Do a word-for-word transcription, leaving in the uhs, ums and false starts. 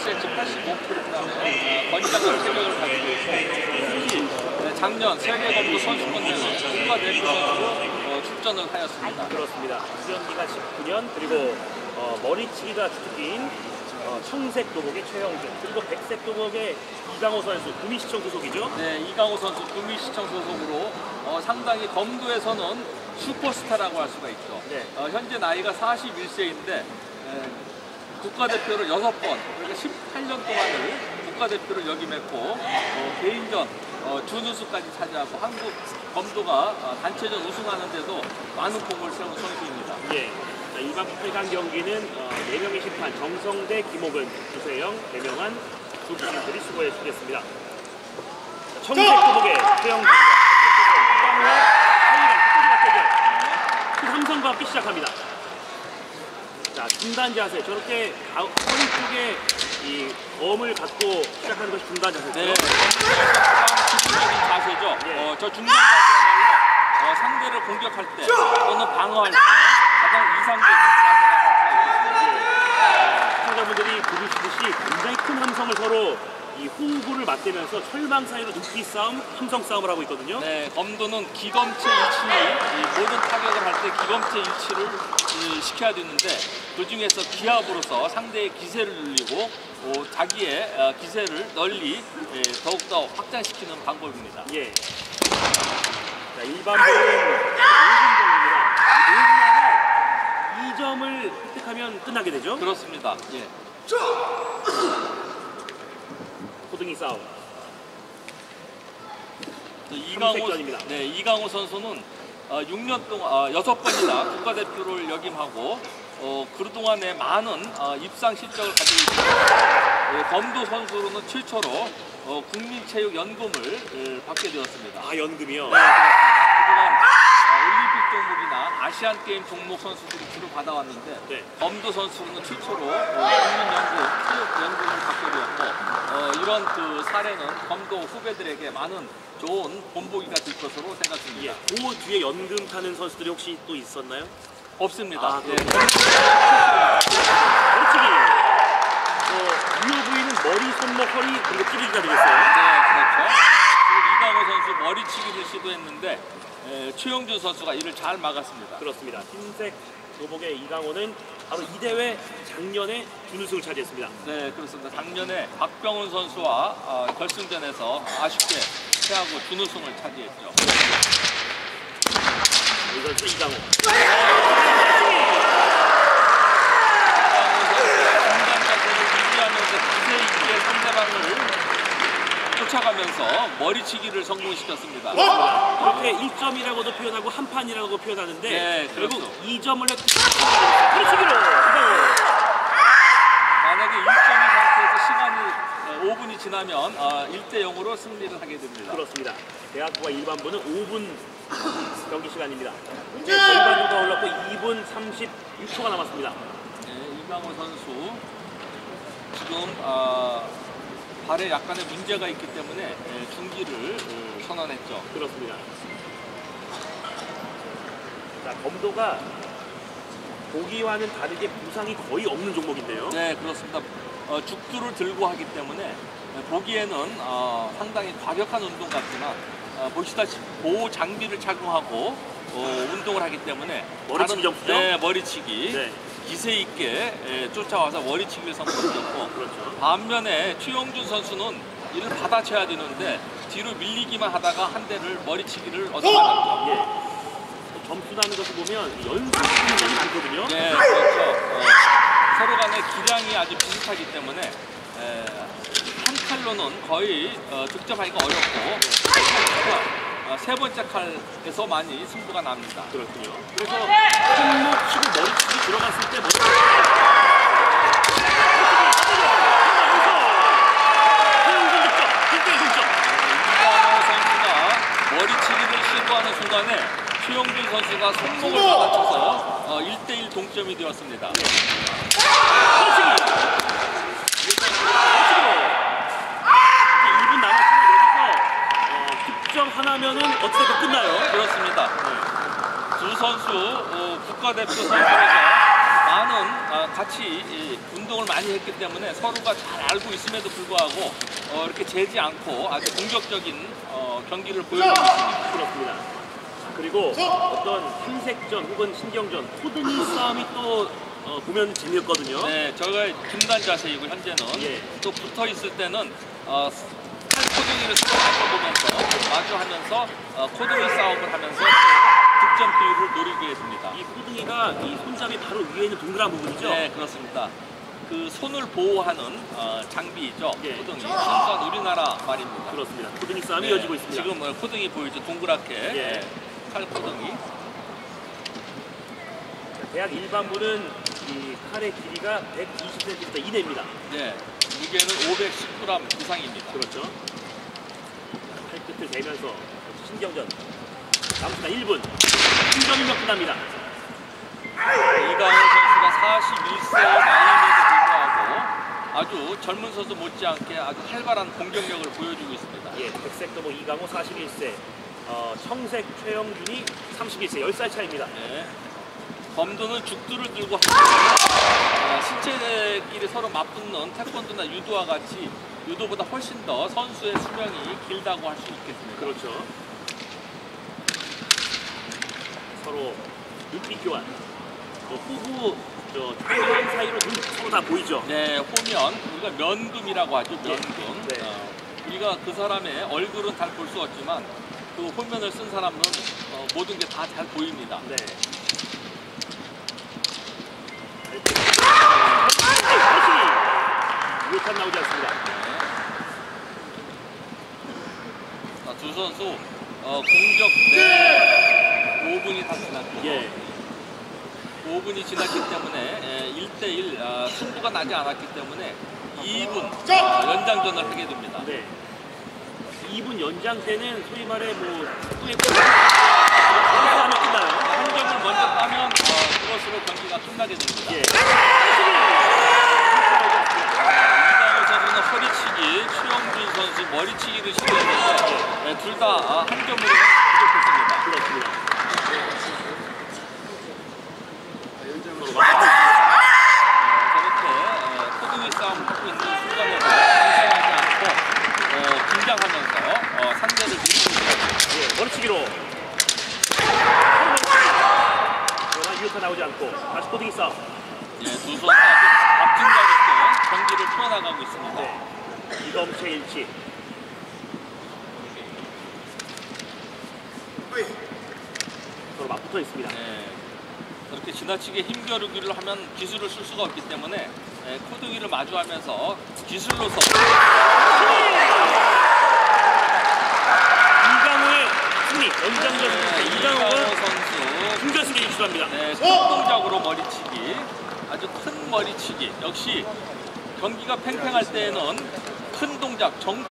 센티미터, 팔십오 킬로그램의 건장한 체격을 가지고 있고 특히 작년 세계 검도 선수권대회 국가대표 선수로 어, 출전을 하였습니다. 그렇습니다. 수련기가 십구 년 그리고 어, 머리치기가 주특기인 어, 청색 도복의 최영준 그리고 백색 도복의 이강호 선수 구미시청 소속이죠. 네, 이강호 선수 구미시청 소속으로 어, 상당히 검도에서는 슈퍼스타라고 할 수가 있죠. 네. 어, 현재 나이가 사십일 세인데 에, 국가대표를 여섯 번, 그러니까 십팔 년 동안을 국가대표를 역임했고 어, 개인전 어, 준우승까지 차지하고 한국 검도가 어, 단체전 우승하는데도 많은功을 세운 선수입니다. 예. 자, 이번 팔 강 경기는 어, 네 명의 심판 정성대, 김옥은, 주세영, 배명환 두 분들이 수고해 주겠습니다. 자, 청색 도복의 최영준과 이강호, 하이강 끝까지 맞대결 그 삼성과 함께 시작합니다. 자, 중단 자세. 저렇게 가, 허리 쪽에 이 검을 갖고 시작하는 것이 중단 자세죠. 네, 기본적인 자세죠. 예. 어, 저 중단 자세야말로 어, 상대를 공격할 때 또는 방어할 때 가장 이상적인 자세라고 할 수가 있습니다. 시청자분들이 보시듯이 굉장히 큰 함성을 서로 이 호흡을 맞대면서 철망 사이로 눈빛 싸움, 함성 싸움을 하고 있거든요. 네, 검도는 기검체 일치, 이 모든 타격을 할 때 기검체 일치를 이, 시켜야 되는데 그 중에서 기압으로서 상대의 기세를 늘리고 어, 자기의 어, 기세를 널리 예, 더욱더 확장시키는 방법입니다. 예. 자, 일반부는 오 분정입니다. 오 분 안에 이 점을 획득하면 끝나게 되죠. 그렇습니다. 예. 호등이 싸움. 이강호, 네, 이강호 선수는 어, 육 년 동안 어, 여섯 번이나 국가대표를 역임하고 어, 그동안에 많은 어, 입상 실적을 가지고 있습니다. 예, 검도 선수로는 최초로 어, 국민체육연금을 예, 받게 되었습니다. 아, 연금이요? 네, 그동안 어, 올림픽 종목이나 아시안게임 종목 선수들이 주로 받아왔는데 네. 검도 선수로는 최초로 어, 국민연금, 체육연금을 받게 되었고 어, 이런 그 사례는 검도 후배들에게 많은 좋은 본보기가 될 것으로 생각됩니다. 예. 그 뒤에 연금 타는 선수들이 혹시 또 있었나요? 없습니다. 아, 예. 머리치기. 어, 유효 부위는 머리, 손목, 허리 그리고 찌르기가 되겠어요. 네, 그렇죠. 지금 이강호 선수 머리치기를 시도했는데 에, 최영준 선수가 이를 잘 막았습니다. 그렇습니다. 흰색 도복의 이강호는 바로 이 대회 작년에 준우승을 차지했습니다. 네, 그렇습니다. 작년에 박병훈 선수와 어, 결승전에서 아쉽게 패하고 준우승을 차지했죠. 이건 또 이강호. 쫓아가면서 머리치기를 성공시켰습니다. 이렇게 일 점이라고도 표현하고 한 판이라고 표현하는데 네, 결국 그렇죠. 이 점을 머리치기로 만약에 일 점인 상태에서 시간이 오 분이 지나면 일 대 영으로 승리를 하게 됩니다. 그렇습니다. 대학부와 일반부는 오 분 경기 시간입니다. 이제 절반 정도 올랐고 이 분 삼십육 초가 남았습니다. 네, 이강호 선수 지금 어, 발에 약간의 문제가 있기 때문에 예, 중지를 어, 선언했죠. 그렇습니다. 자, 검도가 보기와는 다르게 부상이 거의 없는 종목인데요. 네, 그렇습니다. 어, 죽두를 들고 하기 때문에 보기에는 어, 상당히 과격한 운동 같지만 어, 보시다시피 보호 장비를 착용하고 어, 운동을 하기 때문에 머리치기 점프죠? 네, 머리치기. 네. 기세 있게 예, 쫓아와서 머리치기를 성공했고 그렇죠. 반면에 최영준 선수는 이를 받아쳐야 되는데 뒤로 밀리기만 하다가 한 대를 머리치기를 얻어맞았죠. 예. 점수 나는 것을 보면 연습이 많거든요. 네, 그렇죠. 어, 서로 간의 기량이 아주 비슷하기 때문에 에, 한 칼로는 거의 어, 득점하기가 어렵고 어, 세 번째 칼에서 많이 승부가 납니다. 그렇군요. 그래서 손목 치고 머리치기 들어갔을 때 머리치기 최영준 득점! 일 대 일 동점! 이강호 선수가 머리치기를 시도하는 순간에 최영준 선수가 손목을 받아쳐서 어, 일 대 일 동점이 되었습니다. 머리치기! 일 분 남았지만 여기서 어, 득점 하나면은 어찌됐든 끝나요. 그렇습니다. 네. 두 선수 어, 국가대표 선수에서 많은 아, 같이 이, 운동을 많이 했기 때문에 서로가 잘 알고 있음에도 불구하고 어, 이렇게 재지 않고 아주 공격적인 어, 경기를 보여주고 있습니다. 그렇습니다. 그리고 어떤 탐색전 혹은 신경전, 코드니 싸움이 또 어, 보면 재미없거든요. 네, 저가 중단 자세이고 현재는 예. 또 붙어 있을 때는 어, 팔 코드니를 서로 보면서 마주하면서 어, 코드니 싸움을 하면서 득점 기회를 노리게 됩니다. 이 코드니가 이 손잡이 바로 위에 있는 동그란 부분이죠? 네, 그렇습니다. 그 손을 보호하는 어, 장비이죠. 예. 코등이. 순수한 우리나라 말입니다. 그렇습니다. 코드니 싸움이 네, 이어지고 있습니다. 지금 어, 코등이 보이죠. 동그랗게 예. 예, 칼 코등이. 대학 일반부는 이 칼의 길이가 백이십 센티미터 이내입니다. 네, 무게는 오백십 그램 이상입니다. 그렇죠. 팔끝을 대면서 신경전. 남은 시간 일 분. 일 점이면 끝납니다. 이강호 선수가 사십일 세 나이임에도 불구하고 아주 젊은 선수 못지않게 아주 활발한 공격력을 보여주고 있습니다. 예, 백색 도모 이강호 사십일 세, 어, 청색 최영준이 삼십일 세, 열 살 차이입니다. 네. 범도는 죽두를 들고 어, 신체끼리 서로 맞붙는 태권도나 유도와 같이 유도보다 훨씬 더 선수의 수명이 길다고 할 수 있겠습니다. 그렇죠. 서로 눈빛 교환. 또 후후 저 초반 사이로 눈 서로 다 보이죠. 네, 호면 우리가 면금이라고 하죠. 면금. 네. 어, 우리가 그 사람의 얼굴은 잘 볼 수 없지만 그 호면을 쓴 사람은 어, 모든 게 다 잘 보입니다. 네. 유효탄 나오지 않습니다. 자, 두 선수 어, 공격 네 오 분이 다 지났고 예. 오 분이 지났기 때문에 예, 일 대 일 아, 승부가 나지 않았기 때문에 이 분 어, 연장전을 하게 됩니다. 네. 이 분 연장 때는 소위 말해 뭐 축구의 하면 끝나요. 한 점을 먼저 따면 어, 그것으로 경기가 끝나게 됩니다. 예. 이강호 선수는 허리치기, 최영준 선수 머리치기를 시도했는데 네, 둘 다 한 점으로 부족했습니다. 그렇습니다. 저렇게 어, 코드니 싸움을 하고 있는 순간에도 방심하지 않고 어, 긴장하면서 어, 상대를 밀고 있습니다. 예, 머리치기로. 그러나 유효타 나오지 않고 다시 코딩이 싸움. 예, 두 선수 아주 앞진감 있게 경기를 풀어나가고 있습니다. 네. 이검채 일치. 서로 맞붙어 있습니다. 네, 그렇게 지나치게 힘겨루기를 하면 기술을 쓸 수가 없기 때문에 예, 코드기를 마주하면서 기술로서 이강호의 승리. 연장전 네, 이강호가 이강호 선수 중결승에 진출합니다. 네, 큰 동작으로 머리치기, 아주 큰 머리치기. 역시 경기가 팽팽할 때에는 큰 동작, 정